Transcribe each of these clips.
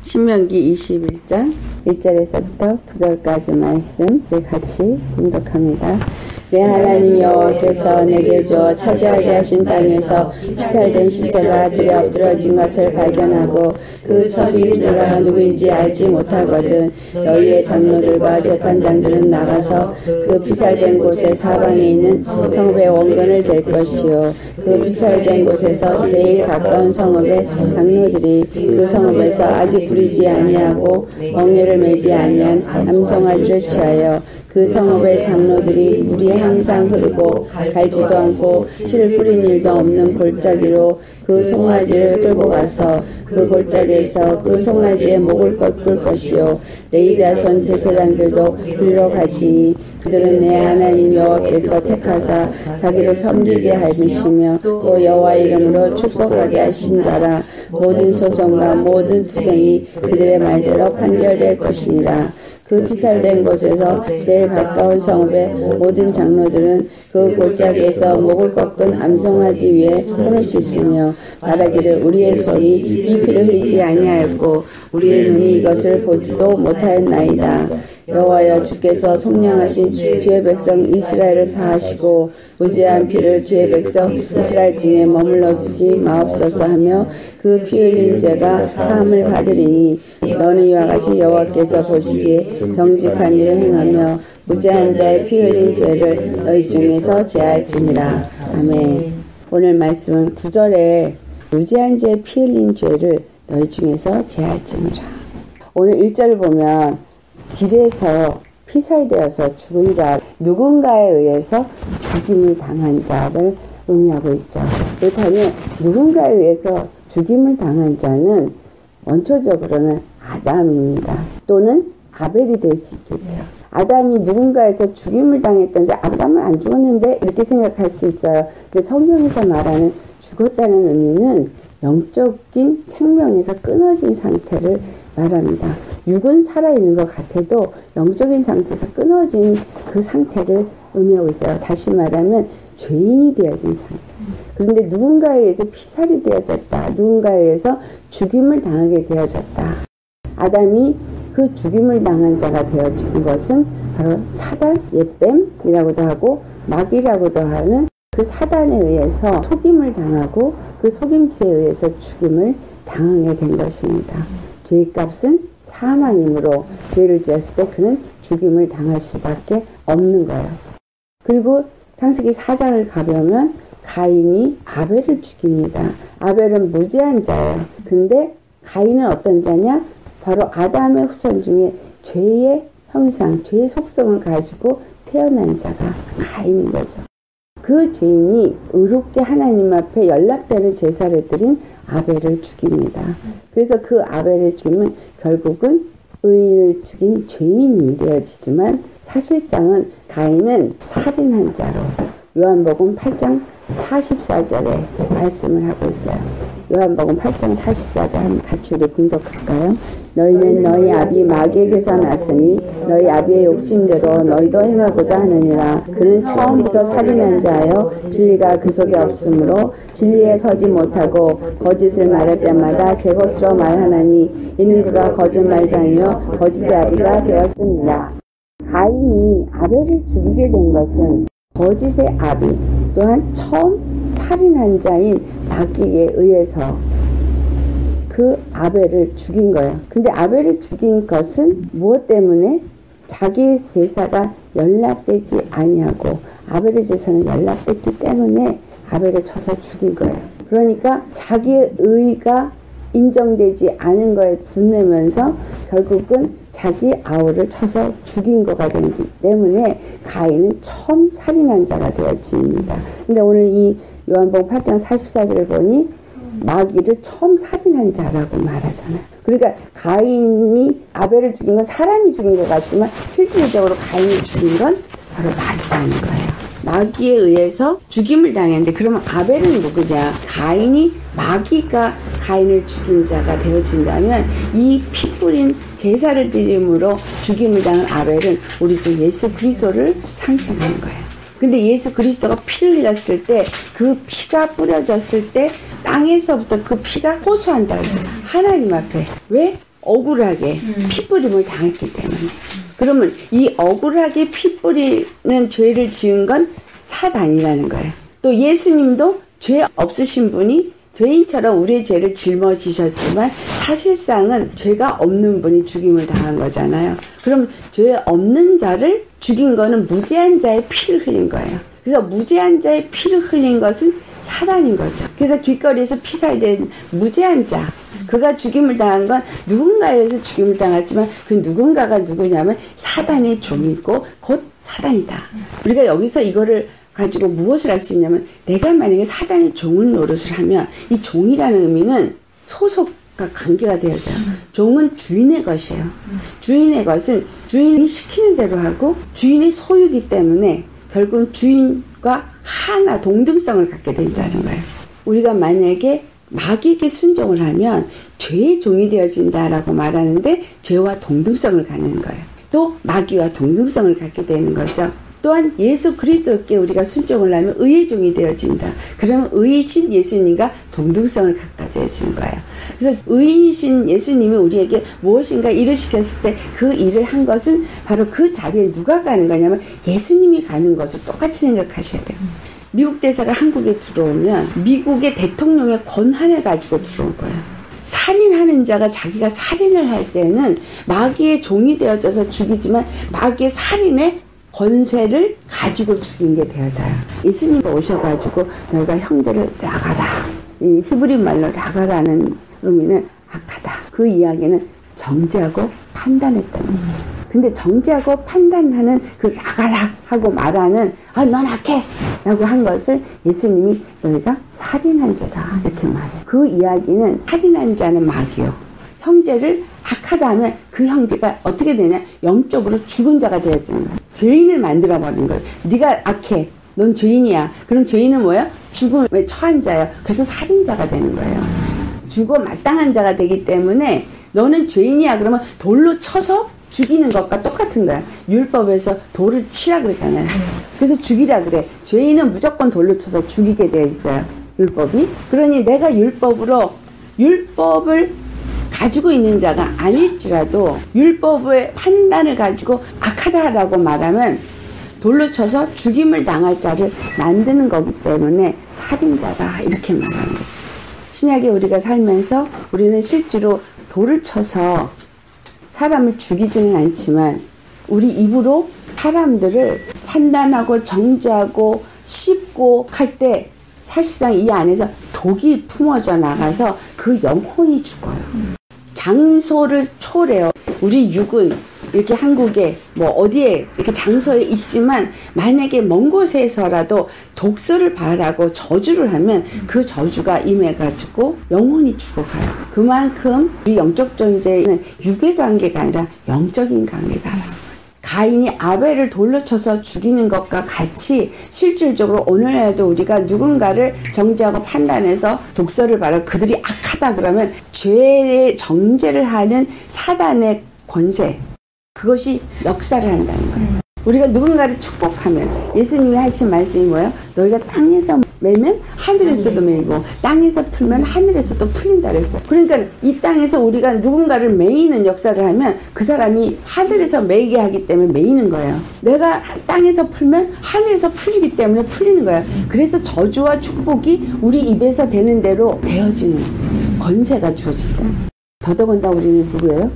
신명기 21장 1절에서부터 9절까지 말씀 같이 공독합니다. 내 하나님 여호와께서 내게 주어 차지하게 하신 땅에서 피살된 시체가 들에 엎드러진 것을 발견하고 그 처지자가 누구인지 알지 못하거든 너희의 장로들과 재판장들은 나가서 그 피살된 곳의 사방에 있는 성읍의 원근을 잴 것이요 그 피살된 곳에서 제일 가까운 성읍의 장로들이 그 성읍에서 아직 부리지 아니하고 멍에를 매지 아니한 암송아지를 취하여 그 성읍의 장로들이 물이 항상 흐르고 갈지도 않고 실을 뿌린 일도 없는 골짜기로 그 송아지를 끌고 가서 그 골짜기에서 그 송아지의 목을 꺾을 것이요 레이자손 제사장들도 그리로 갈지니 그들은 내 하나님 여호와께서 택하사 자기를 섬기게 하시며 또 여호와 이름으로 축복하게 하신 자라 모든 소송과 모든 투쟁이 그들의 말대로 판결될 것이니라. 그 피살된 곳에서 제일 가까운 성읍의 모든 장로들은 그 골짜기에서 목을 꺾은 암송아지 위에 손을 씻으며 말하기를 우리의 손이 이 피를 흘리지 아니하였고 우리의 눈이 이것을 보지도 못하였나이다. 여호와여 주께서 속량하신 주의 백성 이스라엘을 사하시고 무죄한 피를 주의 백성 이스라엘 중에 머물러 주지 마옵소서 하며 그 피 흘린 죄가 사함을 받으리니 너는 이와 같이 여호와께서 보시기에 정직한 일을 행하며 무죄한 자의 피 흘린 죄를 너희 중에서 제할지니라. 아멘. 오늘 말씀은 9절에 무죄한 자의 피 흘린 죄를 너희 중에서 제할지니라. 오늘 1절을 보면 길에서 피살되어서 죽은 자, 누군가에 의해서 죽임을 당한 자를 의미하고 있죠. 그렇다면 누군가에 의해서 죽임을 당한 자는 원초적으로는 아담입니다. 또는 아벨이 될 수 있겠죠. 아담이 누군가에서 죽임을 당했던데 아담은 안 죽었는데 이렇게 생각할 수 있어요. 근데 성경에서 말하는 죽었다는 의미는 영적인 생명에서 끊어진 상태를 말합니다. 육은 살아있는 것 같아도 영적인 상태에서 끊어진 그 상태를 의미하고 있어요. 다시 말하면 죄인이 되어진 상태. 그런데 누군가에 의해서 피살이 되어졌다. 누군가에 의해서 죽임을 당하게 되어졌다. 아담이 그 죽임을 당한 자가 되어진 것은 바로 사단, 옛뱀이라고도 하고 마귀라고도 하는 그 사단에 의해서 속임을 당하고 그 속임수에 의해서 죽임을 당하게 된 것입니다. 죄의 값은 사망이므로 죄를 지었을 때 그는 죽임을 당할 수밖에 없는 거예요. 그리고 창세기 4장을 가보면 가인이 아벨을 죽입니다. 아벨은 무죄한 자예요. 근데 가인은 어떤 자냐? 바로 아담의 후손 중에 죄의 형상, 죄의 속성을 가지고 태어난 자가 가인인 거죠. 그 죄인이 의롭게 하나님 앞에 연락되는 제사를 드린 아벨을 죽입니다. 그래서 그 아벨을 죽이면 결국은 의인을 죽인 죄인이 되어지지만 사실상은 가인은 살인한 자로 요한복음 8장 44절에 말씀을 하고 있어요. 요한복음 8장 44절 한번 같이 우리 공독할까요? 너희는 너희 아비 마귀에게서 났으니 너희 아비의 욕심대로 너희도 행하고자 하느니라. 그는 처음부터 살인한 자여 진리가 그 속에 없으므로 진리에 서지 못하고 거짓을 말할 때마다 제 것으로 말하나니 이는 그가 거짓말장이요 거짓의 아비가 되었습니다. 가인이 아벨을 죽이게 된 것은 거짓의 아비 또한 처음 살인한 자인 마귀에 의해서 그 아벨을 죽인 거예요. 근데 아벨을 죽인 것은 무엇 때문에? 자기의 제사가 연락되지 아니하고 아벨의 제사는 연락됐기 때문에 아벨을 쳐서 죽인 거예요. 그러니까 자기의 의가 인정되지 않은 거에 분내면서 결국은 자기 아우를 쳐서 죽인 거가 되기 때문에 가인은 처음 살인한 자가 되어집니다. 근데 오늘 이 요한복음 8장 44절을 보니 마귀를 처음 살인한 자라고 말하잖아요. 그러니까 가인이 아벨을 죽인 건 사람이 죽인 것 같지만 실질적으로 가인이 죽인 건 바로 마귀라는 거예요. 마귀에 의해서 죽임을 당했는데 그러면 아벨은 누구냐? 가인이 마귀가 가인을 죽인 자가 되어진다면 이 피 뿌린 제사를 드림으로 죽임을 당한 아벨은 우리 주 예수 그리스도를 상징하는 거예요. 근데 예수 그리스도가 피를 흘렸을 때 그 피가 뿌려졌을 때 땅에서부터 그 피가 호소한다고 해요. 하나님 앞에. 왜? 억울하게 피뿌림을 당했기 때문에. 그러면 이 억울하게 피뿌리는 죄를 지은 건 사단이라는 거예요. 또 예수님도 죄 없으신 분이 죄인처럼 우리의 죄를 짊어지셨지만 사실상은 죄가 없는 분이 죽임을 당한 거잖아요. 그럼 죄 없는 자를 죽인 거는 무죄한 자의 피를 흘린 거예요. 그래서 무죄한 자의 피를 흘린 것은 사단인 거죠. 그래서 길거리에서 피살된 무죄한 자, 그가 죽임을 당한 건 누군가에서 죽임을 당했지만 그 누군가가 누구냐면 사단의 종이고 곧 사단이다. 우리가 여기서 이거를 가지고 무엇을 할 수 있냐면, 내가 만약에 사단의 종을 노릇을 하면 이 종이라는 의미는 소속과 관계가 되어져요. 종은 주인의 것이에요. 주인의 것은 주인이 시키는 대로 하고 주인의 소유이기 때문에 결국은 주인과 하나 동등성을 갖게 된다는 거예요. 우리가 만약에 마귀에게 순종을 하면 죄의 종이 되어진다라고 말하는데 죄와 동등성을 갖는 거예요. 또 마귀와 동등성을 갖게 되는 거죠. 또한 예수 그리스도께 우리가 순종을 하면 의의 종이 되어진다. 그러면 의이신 예수님과 동등성을 갖게 되어지는 거예요. 그래서 의이신 예수님이 우리에게 무엇인가 일을 시켰을 때 그 일을 한 것은 바로 그 자리에 누가 가는 거냐면 예수님이 가는 것을 똑같이 생각하셔야 돼요. 미국 대사가 한국에 들어오면 미국의 대통령의 권한을 가지고 들어온 거예요. 살인하는 자가 자기가 살인을 할 때는 마귀의 종이 되어져서 죽이지만 마귀의 살인의 권세를 가지고 죽인 게 되어져요. 예수님이 오셔가지고 너희가 형제를 나가라. 이 히브리 말로 나가라는 의미는 악하다. 그 이야기는 정죄하고 판단했다는 거예요. 근데 정죄하고 판단하는 그 나가라 하고 말하는 넌 악해 라고 한 것을 예수님이 너희가 살인한 자다 이렇게 말해요. 그 이야기는 살인한 자는 마귀요. 형제를 악하다 하면 그 형제가 어떻게 되냐? 영적으로 죽은 자가 되어지는 거예요. 죄인을 만들어버린 거예요. 네가 악해. 넌 죄인이야. 그럼 죄인은 뭐야? 죽음에 처한 자예요. 그래서 살인자가 되는 거예요. 죽어 마땅한 자가 되기 때문에 너는 죄인이야. 그러면 돌로 쳐서 죽이는 것과 똑같은 거야. 율법에서 돌을 치라 그러잖아요. 그래서 죽이라 그래. 죄인은 무조건 돌로 쳐서 죽이게 되어 있어요. 율법이. 그러니 내가 율법을 가지고 있는 자가 아닐지라도 율법의 판단을 가지고 악하다라고 말하면 돌로 쳐서 죽임을 당할 자를 만드는 거기 때문에 살인자다 이렇게 말하는 거죠. 신약에 우리가 살면서 우리는 실제로 돌을 쳐서 사람을 죽이지는 않지만 우리 입으로 사람들을 판단하고 정죄하고 씹고 할 때 사실상 이 안에서 독이 품어져 나가서 그 영혼이 죽어요. 장소를 초래해요. 우리 육은 이렇게 한국에 뭐 어디에 이렇게 장소에 있지만 만약에 먼 곳에서라도 독서를 바라고 저주를 하면 그 저주가 임해가지고 영혼이 죽어가요. 그만큼 우리 영적 존재는 육의 관계가 아니라 영적인 관계다. 가인이 아벨을 돌로 쳐서 죽이는 것과 같이 실질적으로 오늘날도 우리가 누군가를 정죄하고 판단해서 독서를 바라 그들이 악하다 그러면 죄의 정죄를 하는 사단의 권세, 그것이 역사를 한다는 거예요. 우리가 누군가를 축복하면 예수님이 하신 말씀이 뭐예요? 너희가 땅에서 매면 하늘에서도 매이고 땅에서 풀면 하늘에서도 풀린다 그랬어요. 그러니까 이 땅에서 우리가 누군가를 매이는 역사를 하면 그 사람이 하늘에서 매이게 하기 때문에 매이는 거예요. 내가 땅에서 풀면 하늘에서 풀리기 때문에 풀리는 거예요. 그래서 저주와 축복이 우리 입에서 되는 대로 되어지는 권세가 주어진다. 더더군다나 우리는 누구예요?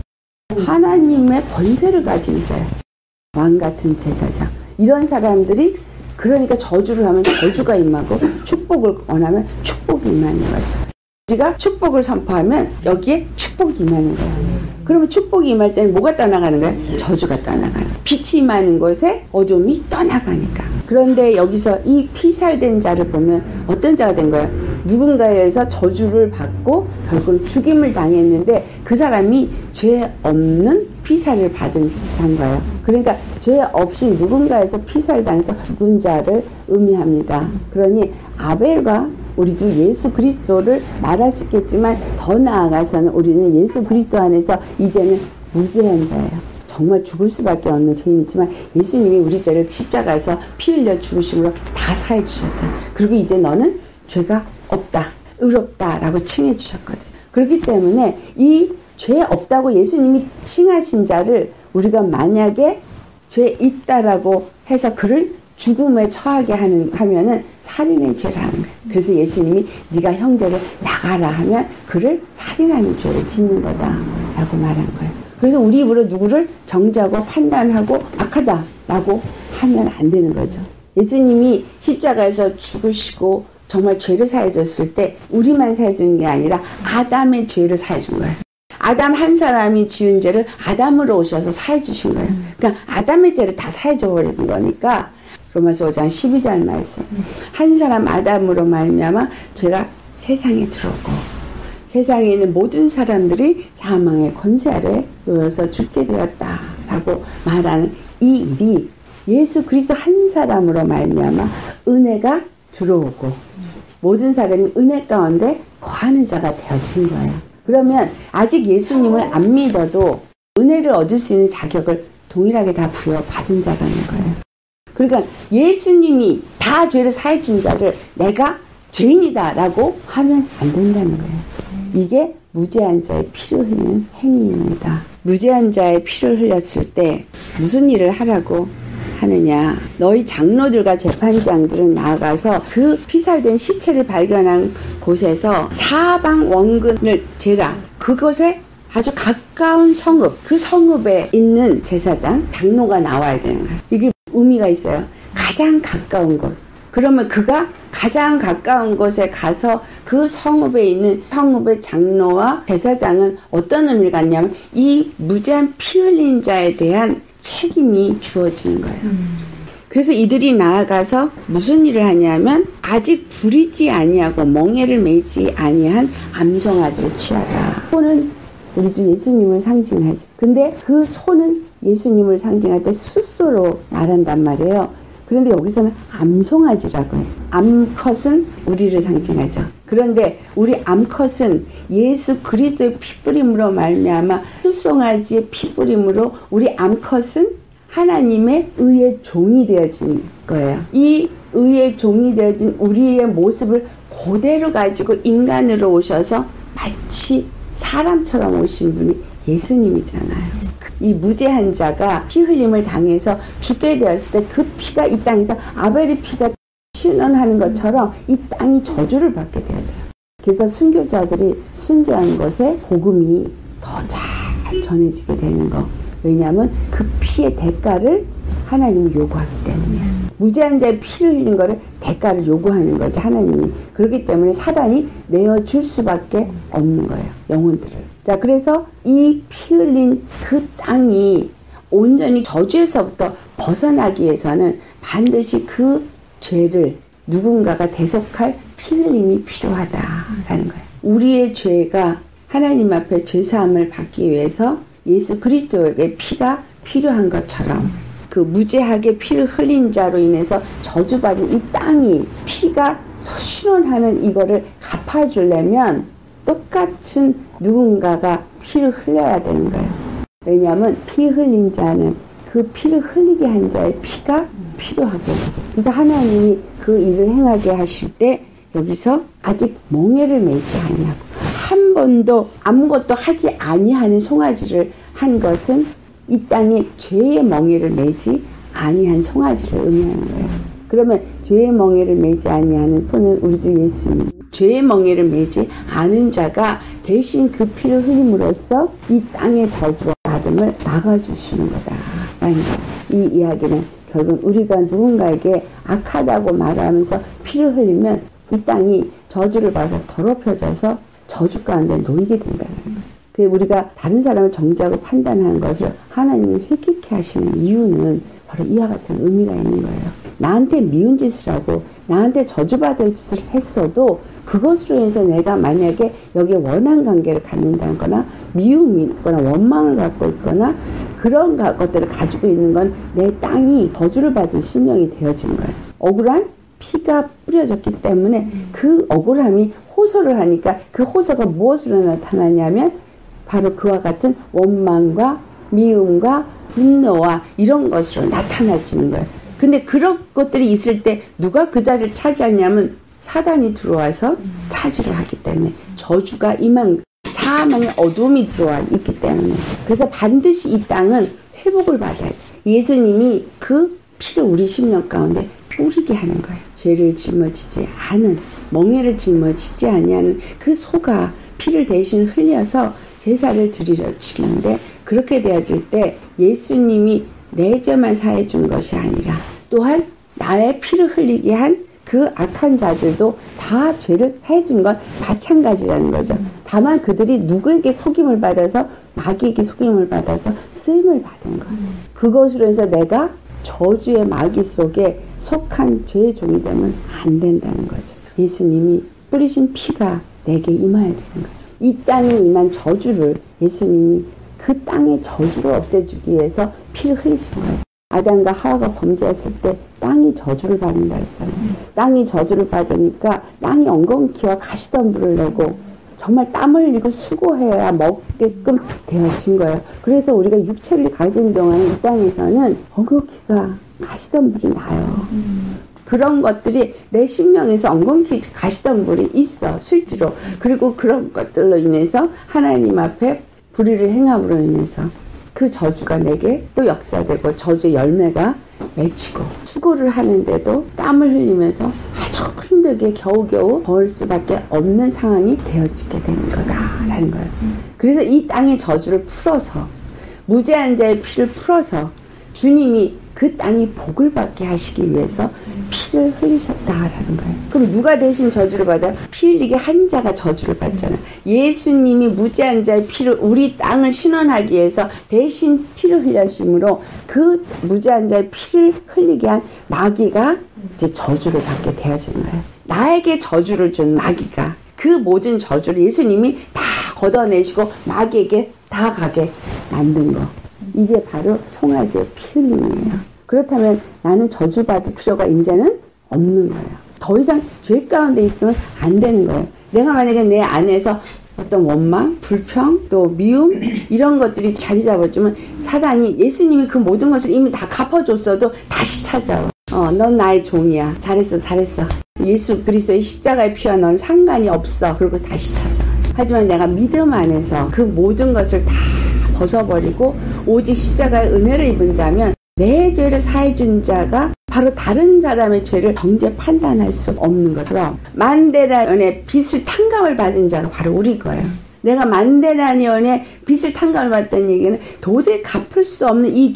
하나님의 권세를 가진 자예요. 왕 같은 제사장. 이런 사람들이 그러니까 저주를 하면 저주가 임하고 축복을 원하면 축복이 임하는 거죠. 우리가 축복을 선포하면 여기에 축복이 임하는 거예요. 그러면 축복이 임할 때는 뭐가 떠나가는 거예요? 저주가 떠나가는 거예요. 빛이 임하는 곳에 어둠이 떠나가니까. 그런데 여기서 이 피살된 자를 보면 어떤 자가 된 거예요? 누군가에서 저주를 받고 결국 죽임을 당했는데 그 사람이 죄 없는 피살을 받은 자인 거예요. 그러니까 죄 없이 누군가에서 피살당해서 죽은 자를 의미합니다. 그러니 아벨과 우리 주 예수 그리스도를 말할 수 있겠지만 더 나아가서는 우리는 예수 그리스도 안에서 이제는 무죄한 자예요. 정말 죽을 수밖에 없는 죄인이지만 예수님이 우리 죄를 십자가에서 피 흘려 죽으심으로 다 사해 주셨어요. 그리고 이제 너는 죄가 없다, 의롭다 라고 칭해 주셨거든요. 그렇기 때문에 이 죄 없다고 예수님이 칭하신 자를 우리가 만약에 죄 있다라고 해서 그를 죽음에 처하게 하면은 살인의 죄를 하는 거예요. 그래서 예수님이 네가 형제를 나가라 하면 그를 살인하는 죄를 짓는 거다라고 말한 거예요. 그래서 우리 입으로 누구를 정죄하고 판단하고 악하다라고 하면 안 되는 거죠. 예수님이 십자가에서 죽으시고 정말 죄를 사해줬을 때 우리만 사해준 게 아니라 아담의 죄를 사해준 거예요. 아담 한 사람이 지은 죄를 아담으로 오셔서 사해주신 거예요. 그러니까 아담의 죄를 다 사해줘버리는 거니까 로마서 5장 12절 말씀. 한 사람 아담으로 말미암아 죄가 세상에 들어오고 세상에 있는 모든 사람들이 사망의 권세 아래 놓여서 죽게 되었다라고 말하는 이 일이 예수 그리스도 한 사람으로 말미암아 은혜가 들어오고 모든 사람이 은혜 가운데 거하는 자가 되어진 거예요. 그러면 아직 예수님을 안 믿어도 은혜를 얻을 수 있는 자격을 동일하게 다 부여받은 자라는 거예요. 그러니까 예수님이 다 죄를 사해준 자를 내가 죄인이다 라고 하면 안 된다는 거예요. 이게 무죄한 자의 피를 흘리는 행위입니다. 무죄한 자의 피를 흘렸을 때 무슨 일을 하라고 하느냐. 너희 장로들과 재판장들은 나아가서 그 피살된 시체를 발견한 곳에서 사방 원근을 재라. 그곳에 아주 가까운 성읍, 그 성읍에 있는 제사장, 장로가 나와야 되는 거예요. 이게 의미가 있어요. 가장 가까운 곳. 그러면 그가 가장 가까운 곳에 가서 그 성읍에 있는 성읍의 장로와 제사장은 어떤 의미를 갖냐면 이 무죄한 피 흘린 자에 대한 책임이 주어지는 거예요. 그래서 이들이 나아가서 무슨 일을 하냐면 아직 부리지 아니하고 멍에를 매지 아니한 암송아지를 취하라. 손은 우리 주 예수님을 상징하죠. 근데 그 손은 예수님을 상징할 때 숫소로 말한단 말이에요. 그런데 여기서는 암송아지라고 해요. 암컷은 우리를 상징하죠. 그런데 우리 암컷은 예수 그리스도의 피뿌림으로 말미암아 숫송아지의 피뿌림으로 우리 암컷은 하나님의 의의 종이 되어진 거예요. 이 의의 종이 되어진 우리의 모습을 그대로 가지고 인간으로 오셔서 마치 사람처럼 오신 분이 예수님이잖아요. 이 무죄한 자가 피 흘림을 당해서 죽게 되었을 때 그 피가 이 땅에서 아벨의 피가 신원하는 것처럼 이 땅이 저주를 받게 되어져요. 그래서 순교자들이 순교한 것에 복음이 더 잘 전해지게 되는 거. 왜냐하면 그 피의 대가를 하나님이 요구하기 때문이에요. 무죄한 자의 피를 흘린 거를 대가를 요구하는 거죠, 하나님이. 그렇기 때문에 사단이 내어줄 수밖에 없는 거예요, 영혼들을. 자, 그래서 이 피 흘린 그 땅이 온전히 저주에서부터 벗어나기 위해서는 반드시 그 죄를 누군가가 대속할 피 흘림이 필요하다라는 거예요. 우리의 죄가 하나님 앞에 죄사함을 받기 위해서 예수 그리스도에게 피가 필요한 것처럼 그 무죄하게 피를 흘린 자로 인해서 저주받은 이 땅이 피가 신원하는 이거를 갚아주려면 똑같은 누군가가 피를 흘려야 되는 거예요. 왜냐하면 피 흘린 자는 그 피를 흘리게 한 자의 피가 필요하게 돼요. 그래서 하나님이 그 일을 행하게 하실 때 여기서 아직 멍에를 매지 아니하고 한 번도 아무것도 하지 아니하는 송아지를 한 것은 이 땅에 죄의 멍에를 매지 아니한 송아지를 의미하는 거예요. 그러면 죄의 멍에를 매지 아니하는 손은 우리 주 예수님. 죄의 멍에를 매지 않은 자가 대신 그 피를 흘림으로써 이 땅의 저주와 아픔을 막아주시는 거다. 이 이야기는 결국 우리가 누군가에게 악하다고 말하면서 피를 흘리면 이 땅이 저주를 받아서 더럽혀져서 저주 가운데 놓이게 된다는 거예요. 그 우리가 다른 사람을 정죄하고 판단하는 것을 하나님이 획기케 하시는 이유는 바로 이와 같은 의미가 있는 거예요. 나한테 미운 짓을 하고 나한테 저주받을 짓을 했어도 그것으로 인해서 내가 만약에 여기에 원한 관계를 갖는다거나 미움이 있거나 원망을 갖고 있거나 그런 것들을 가지고 있는 건 내 땅이 저주를 받은 심령이 되어진 거예요. 억울한 피가 뿌려졌기 때문에 그 억울함이 호소를 하니까 그 호소가 무엇으로 나타나냐면 바로 그와 같은 원망과 미움과 분노와 이런 것으로 나타나지는 거예요. 근데 그런 것들이 있을 때 누가 그 자리를 차지하냐면 사단이 들어와서 차지를 하기 때문에 저주가 임한 사망의 어둠이 들어와 있기 때문에. 그래서 반드시 이 땅은 회복을 받아야 돼. 예수님이 그 피를 우리 심령 가운데 뿌리게 하는 거예요. 죄를 짊어지지 않은, 멍에를 짊어지지 아니하는 그 소가 피를 대신 흘려서 제사를 드리려 주시는데, 그렇게 되어질 때 예수님이 내 죄만 사해 준 것이 아니라 또한 나의 피를 흘리게 한 그 악한 자들도 다 죄를 사해 준 건 마찬가지라는 거죠. 다만 그들이 누구에게 속임을 받아서, 마귀에게 속임을 받아서 쓰임을 받은 거예요. 그것으로 해서 내가 저주의 마귀 속에 속한 죄의 종이 되면 안 된다는 거죠. 예수님이 뿌리신 피가 내게 임해야 되는 거예요. 이 땅에 임한 저주를 예수님이 그 땅의 저주를 없애주기 위해서 피를 흘리신 거예요. 아담과 하와가 범죄했을 때 땅이 저주를 받는다 했잖아요. 땅이 저주를 받으니까 땅이 엉겅퀴와 가시덤불을 내고 정말 땀을 흘리고 수고해야 먹게끔 되어진 거예요. 그래서 우리가 육체를 가진 동안 이 땅에서는 엉겅퀴가 가시덤불이 나요. 그런 것들이 내 심령에서 엉겅퀴 가시덤불이 있어, 실제로. 그리고 그런 것들로 인해서 하나님 앞에 불의를 행함으로 인해서 그 저주가 내게 또 역사되고 저주의 열매가 맺히고, 수고를 하는데도 땀을 흘리면서 아주 힘들게 겨우겨우 벌 수밖에 없는 상황이 되어지게 되는 거다라는 거예요. 그래서 이 땅의 저주를 풀어서, 무죄한 자의 피를 풀어서 주님이 그 땅이 복을 받게 하시기 위해서 피를 흘리셨다라는 거예요. 그럼 누가 대신 저주를 받아요? 피 흘리게 한 자가 저주를 받잖아요. 예수님이 무죄한 자의 피를, 우리 땅을 신원하기 위해서 대신 피를 흘려심으로 그 무죄한 자의 피를 흘리게 한 마귀가 이제 저주를 받게 되어진 거예요. 나에게 저주를 준 마귀가 그 모든 저주를 예수님이 다 걷어내시고 마귀에게 다 가게 만든 거. 이게 바로 송아지의 피 흘림이에요. 그렇다면 나는 저주받을 필요가 이제는 없는 거예요. 더 이상 죄 가운데 있으면 안 되는 거예요. 내가 만약에 내 안에서 어떤 원망, 불평, 또 미움 이런 것들이 자리 잡아주면 사단이, 예수님이 그 모든 것을 이미 다 갚아줬어도 다시 찾아와. 넌 나의 종이야. 잘했어. 예수 그리스도의 십자가의 피와 넌 상관이 없어. 그리고 다시 찾아와. 하지만 내가 믿음 안에서 그 모든 것을 다 벗어버리고 오직 십자가의 은혜를 입은 자면, 내 죄를 사해준 자가 바로 다른 사람의 죄를 정죄 판단할 수 없는 것처럼, 만대란의 빚을 탕감을 받은 자가 바로 우리 거예요. 내가 만대란의 빚을 탕감을 받았다는 얘기는 도저히 갚을 수 없는 이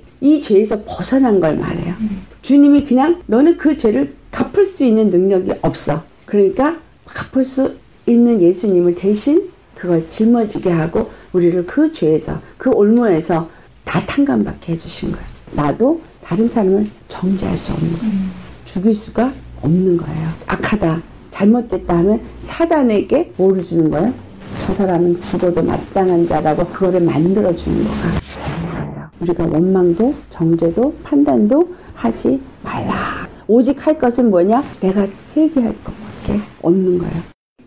죄에서 벗어난 걸 말해요. 주님이 그냥 너는 그 죄를 갚을 수 있는 능력이 없어. 그러니까 갚을 수 있는 예수님을 대신 그걸 짊어지게 하고 우리를 그 죄에서, 그 올무에서 다 탕감받게 해주신 거예요. 나도 다른 사람을 정죄할 수 없는 거예요. 죽일 수가 없는 거예요. 악하다, 잘못됐다 하면 사단에게 뭐를 주는 거예요? 저 사람은 죽어도 마땅한 자라고 그거를 만들어주는 거예요. 우리가 원망도 정죄도 판단도 하지 말라. 오직 할 것은 뭐냐? 내가 회개할 것밖에 없는 거예요.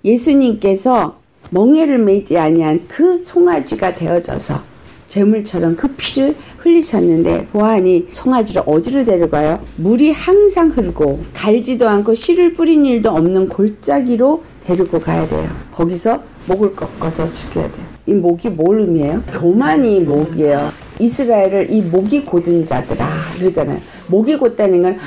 예수님께서 멍에를 매지 아니한 그 송아지가 되어져서 제물처럼 그 피를 흘리셨는데, 보아하니 송아지를 어디로 데려가요? 물이 항상 흐르고 갈지도 않고 씨를 뿌린 일도 없는 골짜기로 데리고 가야 돼요. 거기서 목을 꺾어서 죽여야 돼요. 이 목이 뭘 의미해요? 교만이 목이에요. 이스라엘을 이 목이 곧은 자들아 그러잖아요. 목이 곧다는 건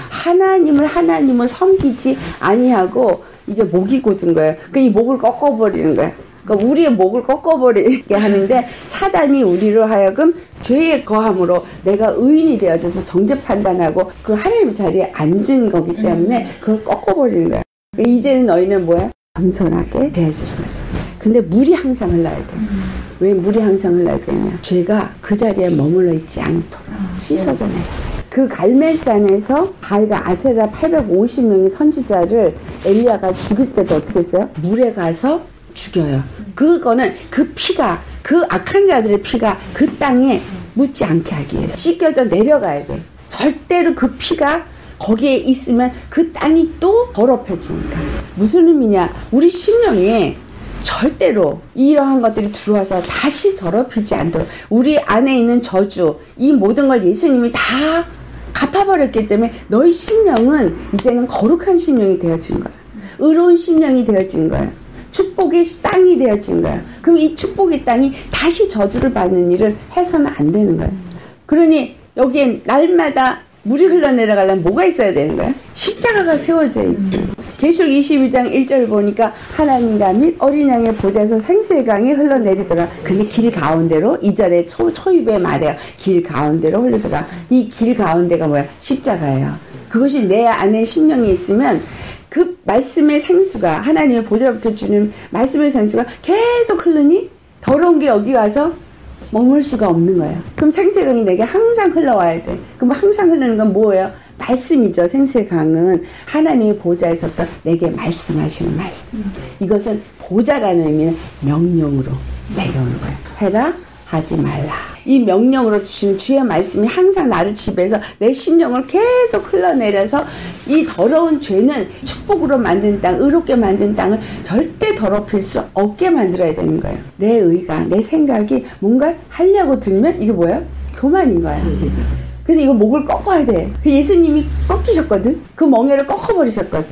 하나님을 섬기지 아니하고 이게 목이 곧은 거예요. 그러니까 이 목을 꺾어버리는 거예요. 그러니까 우리의 목을 꺾어버리게 하는데, 사단이 우리로 하여금 죄에 거함으로 내가 의인이 되어져서 정죄 판단하고 그 하나님의 자리에 앉은 거기 때문에 그걸 꺾어버리는 거야. 그러니까 이제는 너희는 뭐야? 겸손하게 대해주는 거죠. 근데 물이 항상 흘러야 돼. 왜 물이 항상 흘러야 되냐? 죄가 그 자리에 머물러 있지 않도록 씻어져 내려. 그 갈멜산에서 바알과 아세라 850명의 선지자를 엘리야가 죽일 때도 어떻게 했어요? 물에 가서 죽여요. 그거는 그 피가, 그 악한 자들의 피가 그 땅에 묻지 않게 하기 위해서 씻겨져 내려가야 돼. 절대로 그 피가 거기에 있으면 그 땅이 또 더럽혀지니까. 무슨 의미냐? 우리 심령에 절대로 이러한 것들이 들어와서 다시 더럽히지 않도록, 우리 안에 있는 저주, 이 모든 걸 예수님이 다 갚아버렸기 때문에 너희 심령은 이제는 거룩한 심령이 되어진 거야. 의로운 심령이 되어진 거야. 축복의 땅이 되어진 거야. 그럼 이 축복의 땅이 다시 저주를 받는 일을 해서는 안 되는 거야. 그러니 여기엔 날마다 물이 흘러내려가려면 뭐가 있어야 되는 거야? 십자가가 세워져야지. 계시록 22장 1절 보니까 하나님과 및 어린 양의 보좌에서 생수의 강이 흘러내리더라. 근데 길 가운데로 2절에 초입에 말해요. 길 가운데로 흘러더라. 이 길 가운데가 뭐야? 십자가예요. 그것이 내 안에 심령이 있으면 그 말씀의 생수가 하나님의 보좌로부터 주는 말씀의 생수가 계속 흐르니 더러운 게 여기 와서 머물 수가 없는 거예요. 그럼 생수의 강이 내게 항상 흘러와야 돼. 그럼 항상 흐르는 건 뭐예요? 말씀이죠. 생수의 강은 하나님의 보좌에서부터 내게 말씀하시는 말씀. 이것은 보좌라는 의미는 명령으로 내려오는 거예요. 해라, 하지 말라. 이 명령으로 주신 주의 말씀이 항상 나를 지배해서 내 심령을 계속 흘러내려서 이 더러운 죄는 축복으로 만든 땅, 의롭게 만든 땅을 절대 더럽힐 수 없게 만들어야 되는 거예요. 내 의가, 내 생각이 뭔가 하려고 들면 이게 뭐예요? 교만인 거야. 그래서 이거 목을 꺾어야 돼. 예수님이 꺾이셨거든. 그 멍에를 꺾어버리셨거든.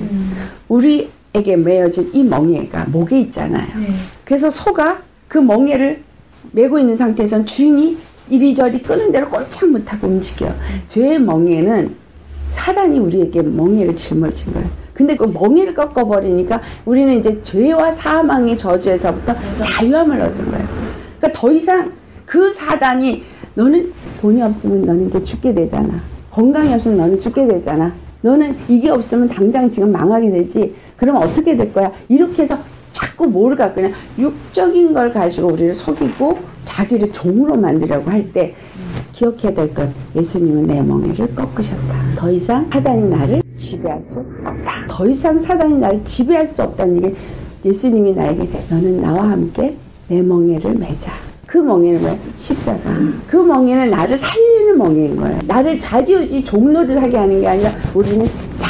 우리에게 매어진 이 멍에가 목에 있잖아요. 그래서 소가 그 멍에를 메고 있는 상태에서는 주인이 이리저리 끄는 대로 꼼짝 못하고 움직여. 죄의 멍에는 사단이 우리에게 멍에를 짊어진 거예요. 근데 그 멍에를 꺾어버리니까 우리는 이제 죄와 사망의 저주에서부터 자유함을 얻은 거예요. 그러니까 더 이상 그 사단이 너는 돈이 없으면 너는 이제 죽게 되잖아. 건강이 없으면 너는 죽게 되잖아. 너는 이게 없으면 당장 지금 망하게 되지. 그러면 어떻게 될 거야? 이렇게 해서 자꾸 뭘 갖고 그냥 육적인 걸 가지고 우리를 속이고 자기를 종으로 만들려고 할 때 기억해야 될 것, 예수님은 내 멍에를 꺾으셨다. 더 이상 사단이 나를 지배할 수 없다. 더 이상 사단이 나를 지배할 수 없다는 얘기. 예수님이 나에게 너는 나와 함께 내 멍에를 매자. 그 멍에는 뭐야? 십자가. 그 멍에는 나를 살리는 멍에인 거야. 나를 좌지우지 종노를 하게 하는 게 아니라 우리는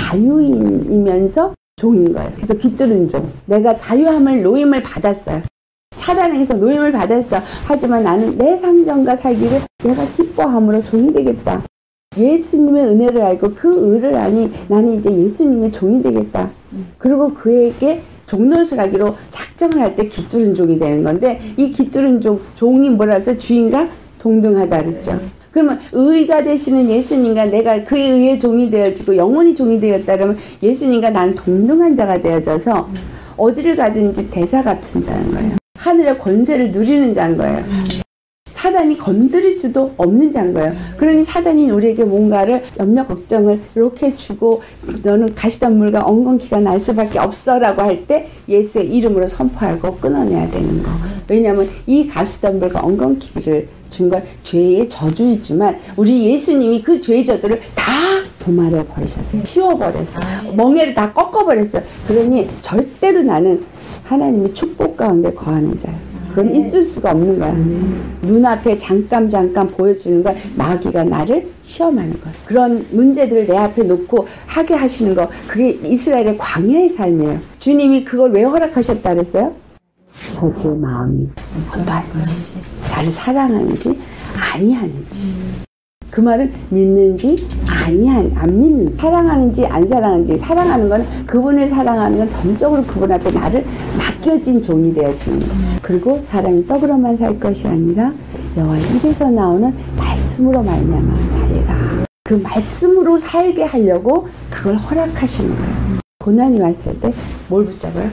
자유인이면서 종인 거예요. 그래서 깃들은 종. 내가 자유함을, 노임을 받았어요. 사단에게서 노임을 받았어. 하지만 나는 내 상정과 살기를 내가 기뻐함으로 종이 되겠다. 예수님의 은혜를 알고 그 의를 아니 나는 이제 예수님의 종이 되겠다. 그리고 그에게 종노릇을 하기로 작정을 할 때 깃들은 종이 되는 건데 이 깃들은 종이 뭐라 해서 주인과 동등하다 그랬죠. 그러면 의가 되시는 예수님과 내가 그의 의의 종이 되어지고 영원히 종이 되었다 그러면 예수님과 나는 동등한 자가 되어져서 어디를 가든지 대사 같은 자인 거예요. 하늘의 권세를 누리는 자인 거예요. 사단이 건드릴 수도 없는 자인 거예요. 그러니 사단이 우리에게 뭔가를 염려 걱정을 이렇게 주고 너는 가시덤불과 엉겅퀴가 날 수밖에 없어 라고 할 때 예수의 이름으로 선포하고 끊어내야 되는 거. 왜냐하면 이 가시덤불과 엉겅퀴를 준 건 죄의 저주이지만 우리 예수님이 그 죄의 저주를 다 도말해 버리셨어요. 피워버렸어요. 멍에를 다 꺾어버렸어요. 그러니 절대로 나는 하나님의 축복 가운데 거하는 자예요. 그건 있을 수가 없는 거야. 눈앞에 잠깐 보여주는 건 마귀가 나를 시험하는 거야. 그런 문제들을 내 앞에 놓고 하게 하시는 거, 그게 이스라엘의 광야의 삶이에요. 주님이 그걸 왜 허락하셨다 그랬어요? 저주의 마음이 어떠한지, 나를 사랑하는지 아니하는지. 그 말은 믿는지 안 믿는지, 사랑하는지 안 사랑하는지. 사랑하는 건 그분을 사랑하는 건 전적으로 그분 앞에 나를 맡겨진 종이 되어지는 거예요. 그리고 사랑이 떡으로만 살 것이 아니라 여호와 입에서 나오는 말씀으로 말미암아 살리라. 그 말씀으로 살게 하려고 그걸 허락하시는 거예요. 고난이 왔을 때 뭘 붙잡아요?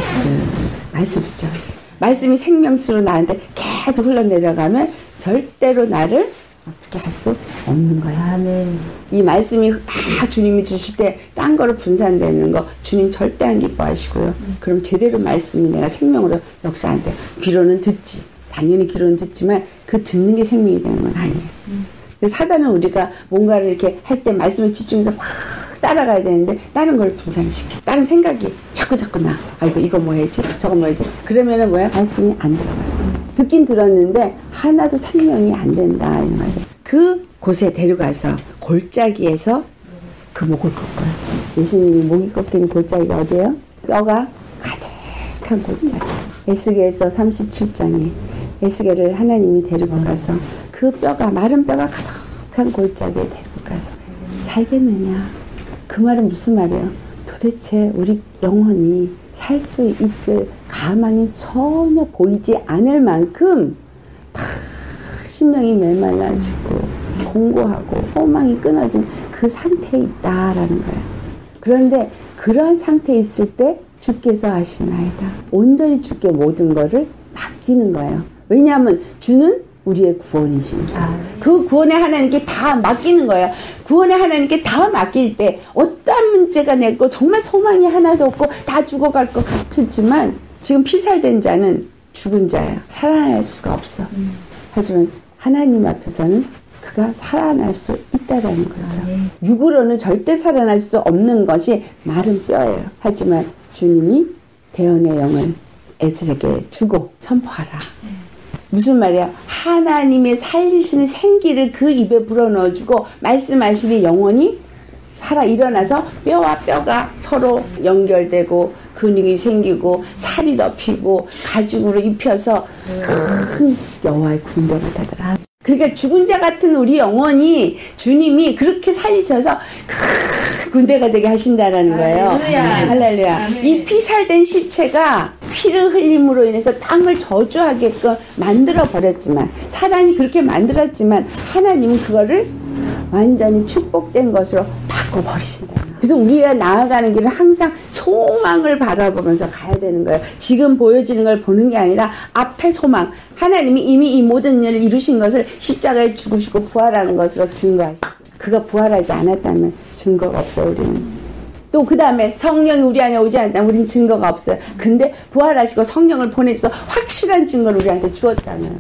말씀 붙잡아요. 말씀이 생명수로 나한테 계속 흘러내려가면 절대로 나를 어떻게 할 수 없는 거야. 아멘. 이 말씀이 주님이 주실 때 딴 거로 분산되는 거 주님 절대 안 기뻐하시고요. 그럼 제대로 말씀이 내가 생명으로 역사한대. 귀로는 듣지. 당연히 귀로는 듣지만 그 듣는 게 생명이 되는 건 아니에요. 사단은 우리가 뭔가를 이렇게 할 때 말씀을 집중해서 막 따라가야 되는데 다른 걸 분산시켜. 다른 생각이 자꾸 나. 아이고 이거 뭐 해야지? 저거 뭐 해야지? 그러면은 뭐야? 말씀이 안 들어가요. 듣긴 들었는데 하나도 생명이 안 된다 이 말이에요. 그 곳에 데려가서 골짜기에서 그 목을 꺾어요. 예수님이 목이 꺾이는 골짜기가 어디예요? 뼈가 가득한 골짜기. 에스겔서 37장에 에스겔을 하나님이 데리고 가서 그 뼈가 마른 뼈가 가득한 골짜기에 데리고 가서 살겠느냐? 그 말은 무슨 말이에요? 도대체 우리 영혼이 살 수 있을 가망이 전혀 보이지 않을 만큼 다 심령이 메말라지고 공고하고 소망이 끊어진 그 상태에 있다라는 거예요. 그런데 그러한 상태에 있을 때 주께서 하시나이다. 온전히 주께 모든 것을 맡기는 거예요. 왜냐하면 주는 우리의 구원이십니다. 그 구원에 하나님께 다 맡기는 거예요. 구원에 하나님께 다 맡길 때 어떠한 문제가 내고 정말 소망이 하나도 없고 다 죽어갈 것 같지만 지금 피살된 자는 죽은 자예요. 살아날 수가 없어. 하지만 하나님 앞에서는 그가 살아날 수 있다라는 거죠. 육으로는 절대 살아날 수 없는 것이 마른 뼈예요. 하지만 주님이 대언의 영을 에스겔에게 주고 선포하라. 무슨 말이야? 하나님의 살리시는 생기를 그 입에 불어넣어주고 말씀하시니 영혼이 살아 일어나서 뼈와 뼈가 서로 연결되고 근육이 생기고 살이 덮이고 가죽으로 입혀서 큰 여호와의 군대가 되더라. 그러니까 죽은 자 같은 우리 영혼이 주님이 그렇게 살리셔서 큰 군대가 되게 하신다라는 거예요. 할렐루야. 이 피살된 시체가 피를 흘림으로 인해서 땅을 저주하게끔 만들어 버렸지만 사단이 그렇게 만들었지만 하나님은 그거를 완전히 축복된 것으로 바꿔버리신다. 그래서 우리가 나아가는 길은 항상 소망을 바라보면서 가야 되는 거예요. 지금 보여지는 걸 보는 게 아니라 앞에 소망. 하나님이 이미 이 모든 일을 이루신 것을 십자가에 죽으시고 부활하는 것으로 증거하셨어요. 그가 부활하지 않았다면 증거가 없어요. 우리는. 또 그 다음에 성령이 우리 안에 오지 않았다면 우리는 증거가 없어요. 근데 부활하시고 성령을 보내셔서 확실한 증거를 우리한테 주었잖아요.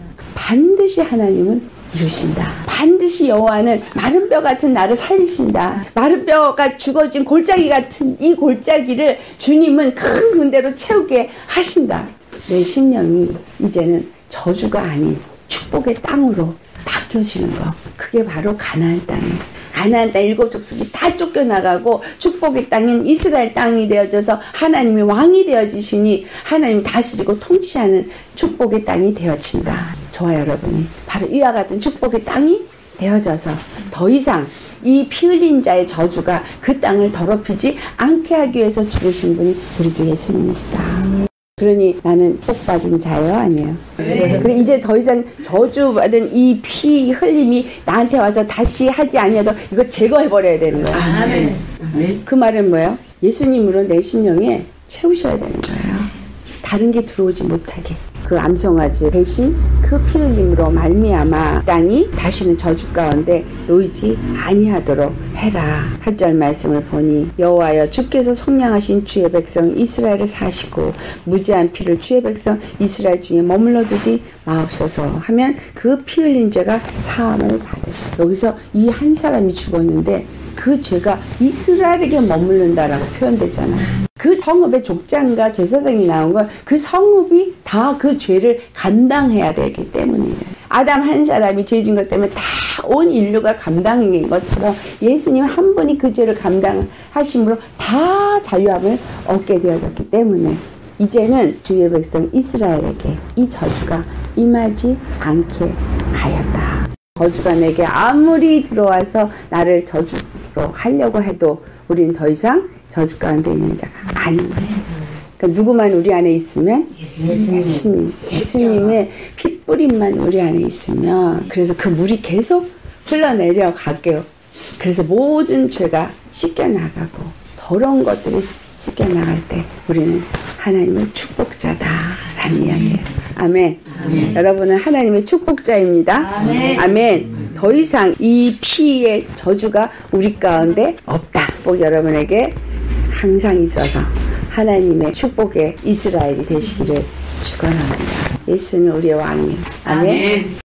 반드시 하나님은 이루신다. 반드시 여호와는 마른 뼈 같은 나를 살리신다. 마른 뼈가 죽어진 골짜기 같은 이 골짜기를 주님은 큰 군대로 채우게 하신다. 내 심령이 이제는 저주가 아닌 축복의 땅으로 바뀌어지는 거. 그게 바로 가나안 땅이에요. 가나안 땅 일곱 족속이 다 쫓겨나가고 축복의 땅인 이스라엘 땅이 되어져서 하나님이 왕이 되어지시니 하나님 다스리고 통치하는 축복의 땅이 되어진다. 저와 여러분이 바로 이와 같은 축복의 땅이 되어져서 더 이상 이 피 흘린 자의 저주가 그 땅을 더럽히지 않게 하기 위해서 죽으신 분이 우리 주 예수님이시다. 그러니 나는 복받은 자요? 아니에요. 그래 이제 더 이상 저주받은 이 피 흘림이 나한테 와서 다시 하지 아니어도 이거 제거해버려야 되는 거예요. 아멘. 그 말은 뭐예요? 예수님으로 내 심령에 채우셔야 되는 거예요. 다른 게 들어오지 못하게. 그 암송아지 대신 그 피 흘림으로 말미암아 땅이 다시는 저주 가운데 놓이지 아니하도록 해라. 8절 말씀을 보니 여호와여 주께서 속량하신 주의 백성 이스라엘을 사시고 무지한 피를 주의 백성 이스라엘 중에 머물러 두지 마옵소서 하면 그 피 흘린 죄가 사함을 받으시오. 여기서 이 한 사람이 죽었는데 그 죄가 이스라엘에게 머무른다라고 표현되잖아요. 그 성읍의 족장과 제사장이 나온 건 그 성읍이 다 그 죄를 감당해야 되기 때문이에요. 아담 한 사람이 죄 진 것 때문에 다 온 인류가 감당인 것처럼 예수님 한 분이 그 죄를 감당하심으로 다 자유함을 얻게 되어졌기 때문에 이제는 주의 백성 이스라엘에게 이 저주가 임하지 않게 하였다. 저주가 내게 아무리 들어와서 나를 저주로 하려고 해도 우리는 더 이상 저주 가운데 있는 자가 아닌 거예요. 그러니까 누구만 우리 안에 있으면 예수님의 핏뿌림만 우리 안에 있으면 그래서 그 물이 계속 흘러내려 갈게요. 그래서 모든 죄가 씻겨나가고 더러운 것들이 씻겨나갈 때 우리는 하나님의 축복자다라는 이야기예요. 아멘. 아멘. 여러분은 하나님의 축복자입니다. 아멘. 아멘. 더 이상 이 피의 저주가 우리 가운데 없다. 꼭 여러분에게 항상 있어서 하나님의 축복의 이스라엘이 되시기를 축원합니다. 예수는 우리의 왕이에요. 아멘. 아멘.